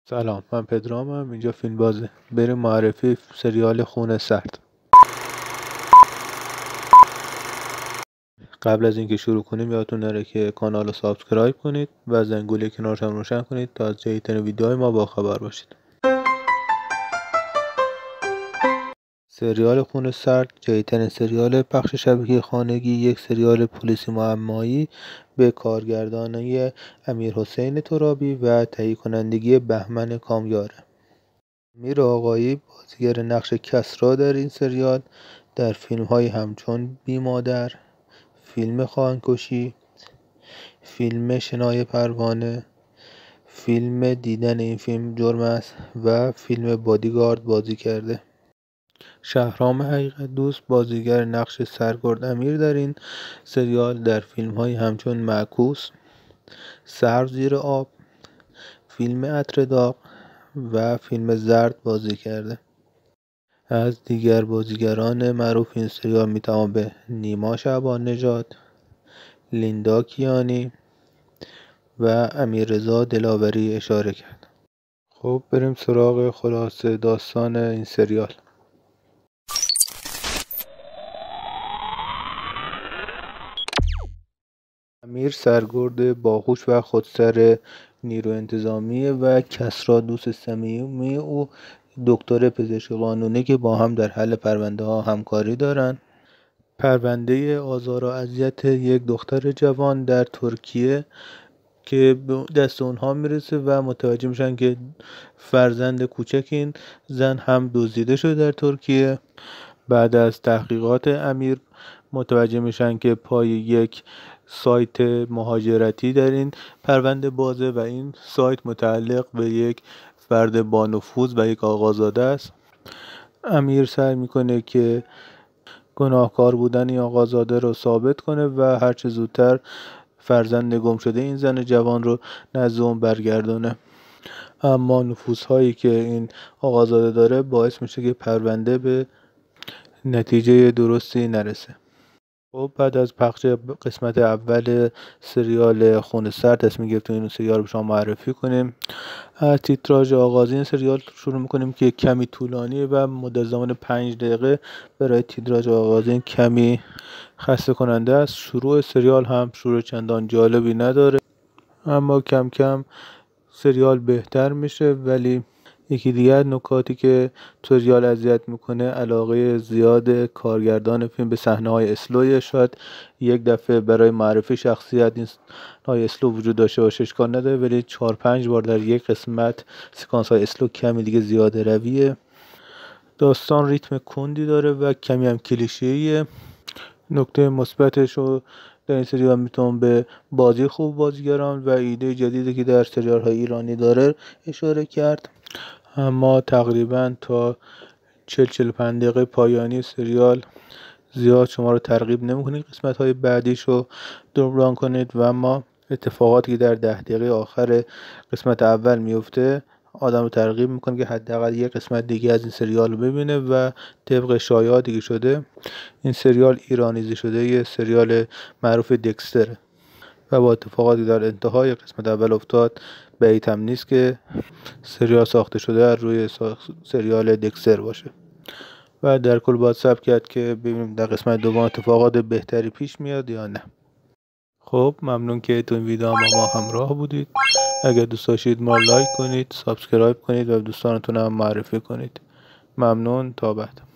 سلام، من پدرامم. اینجا فیلم بازه. بریم معرفی سریال خون سرد. قبل از اینکه شروع کنیم یادتون نره که کانال رو سابسکرایب کنید و زنگوله کنارش هم روشن کنید تا از جدیدترین ویدیوهای ما باخبر باشید. سریال خون سرد جدیدترین سریال پخش شبکه خانگی، یک سریال پلیسی معمایی به کارگردانی امیرحسین ترابی و تهیه کنندگی بهمن کامیاره. امیر آقایی بازیگر نقش کسری در این سریال در فیلم‌هایی همچون بیمادر، فیلم خواهرکشی، فیلم شنای پروانه، فیلم دیدن این فیلم جرم است و فیلم بادیگارد بازی کرده. شهرام حقیقت دوست بازیگر نقش سرگرد امیر در این سریال در فیلم‌هایی همچون معکوس، سرو زیر آب، فیلم عطر داغ و فیلم زرد بازی کرده. از دیگر بازیگران معروف این سریال میتوان به نیما شعبان نژاد، لیندا کیانی و امیررضا دلاوری اشاره کرد. خب بریم سراغ خلاصه داستان این سریال. امیر سرگرد باهوش و خودسر نیرو انتظامی و کسری دوست صمیمی او دکتر پزشک قانونی که با هم در حل پرونده ها همکاری دارند. پرونده آزار و اذیت یک دختر جوان در ترکیه که به دست اونها میرسه و متوجه میشن که فرزند کوچک این زن هم دزدیده شده در ترکیه. بعد از تحقیقات امیر متوجه میشن که پای یک سایت مهاجرتی در این پرونده بازه و این سایت متعلق به یک فرد با نفوذ و یک آقازاده است. امیر سعی میکنه که گناهکار بودن این آقازاده رو ثابت کنه و هرچه زودتر فرزند گم شده این زن جوان رو نزد اون برگردونه. اما نفوذهایی که این آقازاده داره باعث میشه که پرونده به نتیجه درستی نرسه. خب بعد از پخش قسمت اول سریال خون سرد تصمیم گرفتیم این سریال رو به شما معرفی کنیم. از تیتراژ آغازی این سریال شروع میکنیم که کمی طولانیه و مدت زمان 5 دقیقه برای تیتراژ آغازی کمی خسته کننده است. شروع سریال هم شروع چندان جالبی نداره، اما کم کم سریال بهتر میشه. ولی یکی دیگر نکاتی که سریال اذیت میکنه علاقه زیاد کارگردان فیلم به صحنه‌های اسلوی. شاید یک دفعه برای معرفی شخصیت این صحنه‌های اسلو وجود داشته باشه اشکال نداره، ولی 4-5 بار در یک قسمت سکانس های اسلو کمی دیگه زیاده رویه. داستان ریتم کندی داره و کمی هم کلیشه‌ایه. نکته مثبتش رو در این سریال میتونم به بازی خوب بازیگران و ایده جدیدی که در سریال های ایرانی داره اشاره کرد. اما تقریبا تا 40-45 دقیقه پایانی سریال زیاد شما رو ترغیب نمیکنه قسمت های بعدیش رو دنبال کنید و اما اتفاقاتی که در 10 دقیقه آخر قسمت اول میفته آدم رو ترغیب میکنه که حداقل یک قسمت دیگه از این سریال رو ببینه. و طبق شایعاتی که شده این سریال ایرانیزی شده، یه سریال معروف دکستره و با اتفاقاتی در انتهای قسمت اول افتاد بعید هم نیست که سریال ساخته شده از روی سریال دکستر باشه. و در کل باید صبر کرد که ببینیم در قسمت دوم اتفاقات بهتری پیش میاد یا نه. خب ممنون که تو این ویدیو با ما همراه بودید. اگر دوست داشتید ما لایک کنید، سابسکرایب کنید و دوستانتون هم معرفی کنید. ممنون، تا بعد.